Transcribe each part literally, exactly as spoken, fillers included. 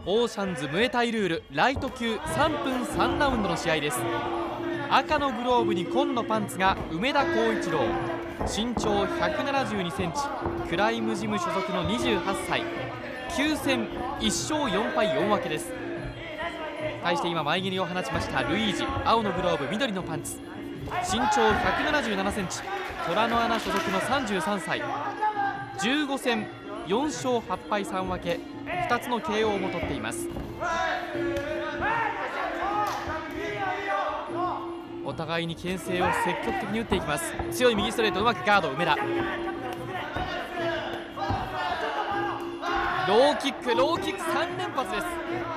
オーシャンズムエタイルールライト級さんぷんさんラウンドの試合です。赤のグローブに紺のパンツが梅田浩一郎、身長ひゃくななじゅうにセンチ、クライムジム所属のにじゅうはっさい、きゅう戦いっ勝よん敗よん分けです。対して今前蹴りを放ちましたルイージ、青のグローブ緑のパンツ、身長ひゃくななじゅうななセンチ、虎の穴所属のさんじゅうさんさい、じゅうご戦よん勝はっ敗さん分け、ふたつの ケーオー も取っています。お互いに牽制を積極的に打っていきます。強い右ストレート、うまくガード梅田、ローキックローキックさん連発です。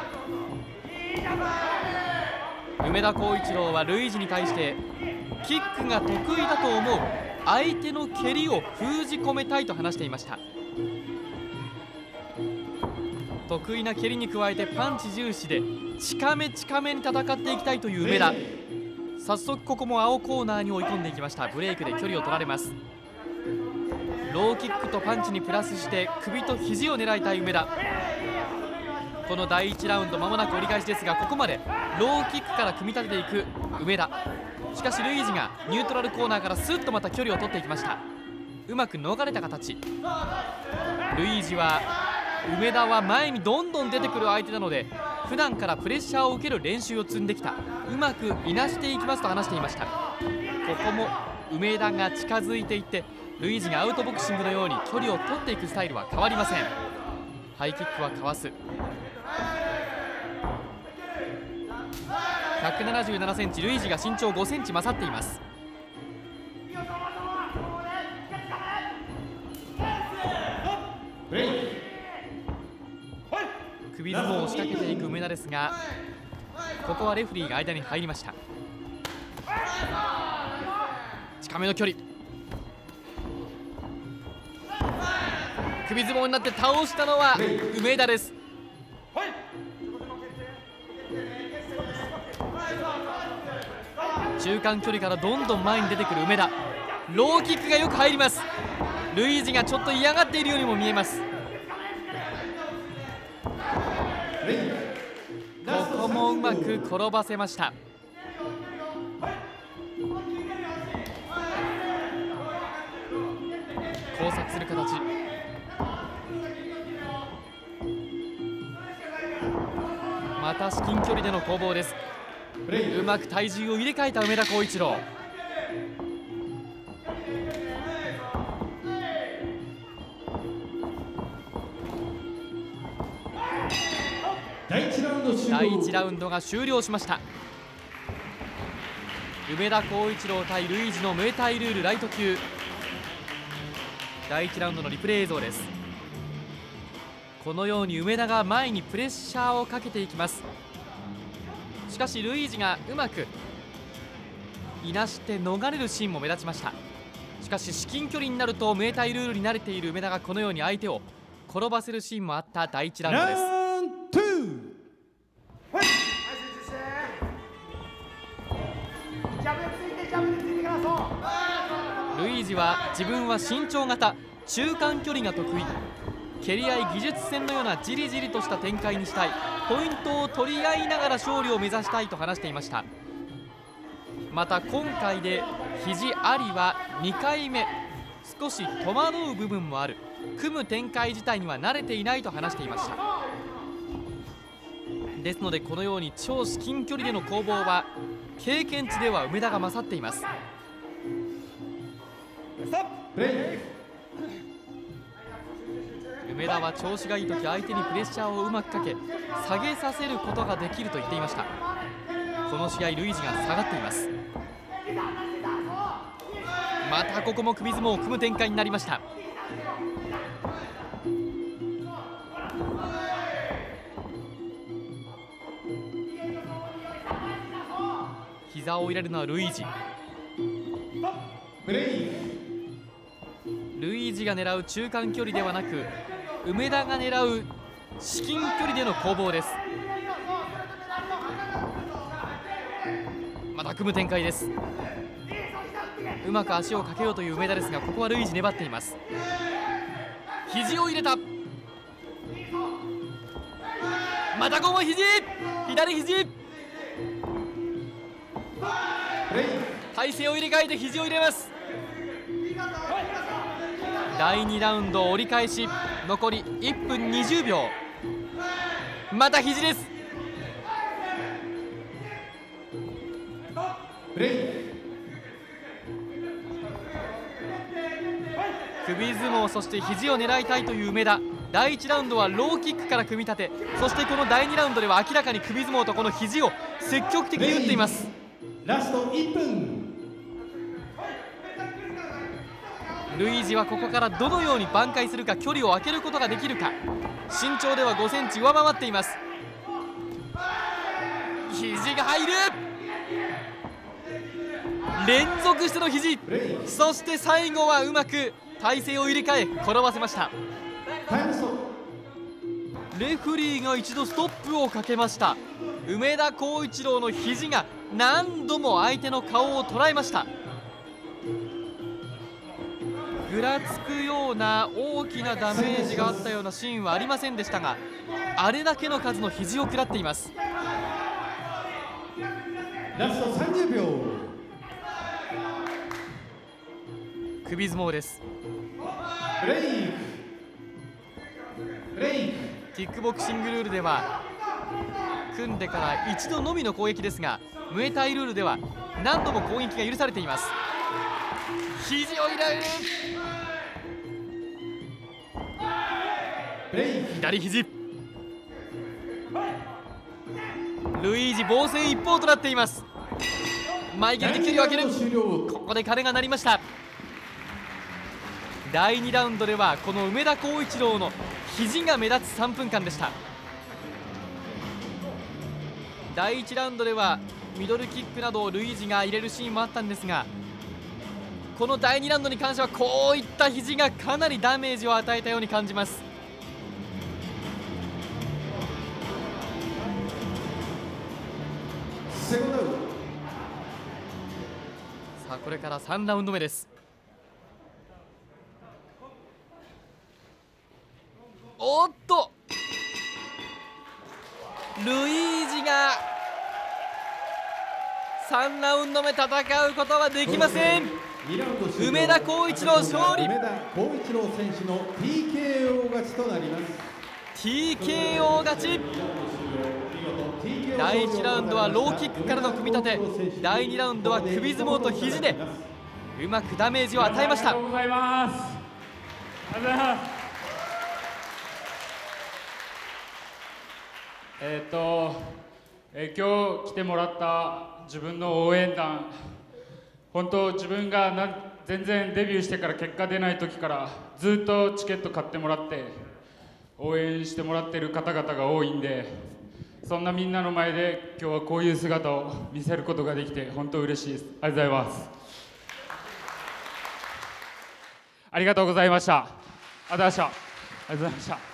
梅田浩一郎はルイージに対してキックが得意だと思う、相手の蹴りを封じ込めたいと話していました。得意な蹴りに加えてパンチ重視で近め近めに戦っていきたいという梅田、早速ここも青コーナーに追い込んでいきました。ブレイクで距離を取られます。ローキックとパンチにプラスして首と肘を狙いたい梅田。このだいいちラウンド間もなく折り返しですが、ここまでローキックから組み立てていく梅田。しかしルイージがニュートラルコーナーからスッとまた距離を取っていきました。うまく逃れた形。ルイージは梅田は前にどんどん出てくる相手なので普段からプレッシャーを受ける練習を積んできた、うまくいなしていきますと話していました。ここも梅田が近づいていってルイージがアウトボクシングのように距離を取っていくスタイルは変わりません。ハイキックはかわす。ひゃくななじゅうななセンチ、ルイージが身長ごセンチ勝っています。首相撲を仕掛けていく梅田ですが、ここはレフェリーが間に入りました。近めの距離、首相撲になって倒したのは梅田です。中間距離からどんどん前に出てくる梅田、ローキックがよく入ります。ルイージがちょっと嫌がっているようにも見えます。ここもうまく転ばせました。交錯する形、また至近距離での攻防です。うまく体重を入れ替えた梅田浩一郎。だいいちラウンドが終了しました。梅田浩一郎対ルイージのムエタイルールライト級、だいいちラウンドのリプレイ映像です。このように梅田が前にプレッシャーをかけていきます。しかしルイージがうまくいなして逃れるシーンも目立ちました。しかし至近距離になるとムエタイルールに慣れている梅田がこのように相手を転ばせるシーンもあっただいいちラウンドです。ルイージは自分は身長型、中間距離が得意、蹴り合い技術戦のようなじりじりとした展開にしたい、ポイントを取り合いながら勝利を目指したいと話していました。また今回で肘ありはにかいめ、少し戸惑う部分もある、組む展開自体には慣れていないと話していました。ですのでこのように超至近距離での攻防は経験値では梅田が勝っています。梅田は調子がいい時、相手にプレッシャーをうまくかけ下げさせることができると言っていました。この試合ルイージが下がっています。またここも首相撲を組む展開になりました。膝を入れるのはルイージ。ルイージが狙う中間距離ではなく梅田が狙う至近距離での攻防です。また組む展開です。うまく足をかけようという梅田ですが、ここはルイージ粘っています。 またこも肘、左肘、体勢を入れ替えて肘を入れます。だいにラウンド折り返し、残りいっぷんにじゅうびょう。また肘です。首相撲、そして肘を狙いたいという梅田。だいいちラウンドはローキックから組み立て、そしてこのだいにラウンドでは明らかに首相撲とこの肘を積極的に打っています。 ラストいっぷん。 ルイージはここからどのように挽回するか、距離を空けることができるか。身長ではごセンチ上回っています。肘が入る、連続しての肘、そして最後はうまく体勢を入れ替え転ばせました。レフリーが一度ストップをかけました。梅田浩一郎の肘が何度も相手の顔を捉えました。ぐらつくような大きなダメージがあったようなシーンはありませんでしたが、あれだけの数の肘を食らっています。 ラストさんじゅうびょう。 首相撲です。 ブレイクブレイク。 キックボクシングルールでは組んでから一度のみの攻撃ですが、ムエタイルールでは何度も攻撃が許されています。肘を入れる、左肘、ルイージ防戦一方となっています。前蹴りで距離を空ける、ここで鐘が鳴りました。だいにラウンドではこの梅田浩一郎の肘が目立つさんぷんかんでした。だいいちラウンドではミドルキックなどをルイージが入れるシーンもあったんですが、このだいにラウンドに関してはこういった肘がかなりダメージを与えたように感じます。 セコンドアウト。 さあこれからさんラウンド目です。おっとルイージがさんラウンド目戦うことはできません。梅田浩一郎勝利。 梅田浩一郎選手の ティーケーオー 勝ちとなります。 ティーケーオー 勝ち。だいいちラウンドはローキックからの組み立て、だいにラウンドは首相撲と肘でうまくダメージを与えました。 ありがとうございます。ありがとうございます。えっと、えー、今日来てもらった自分の応援団、本当自分がな全然デビューしてから結果出ない時からずっとチケット買ってもらって応援してもらってる方々が多いんで、そんなみんなの前で今日はこういう姿を見せることができて本当嬉しいです。ありがとうございます。ありがとうございました。ありがとうございました。ありがとうございました。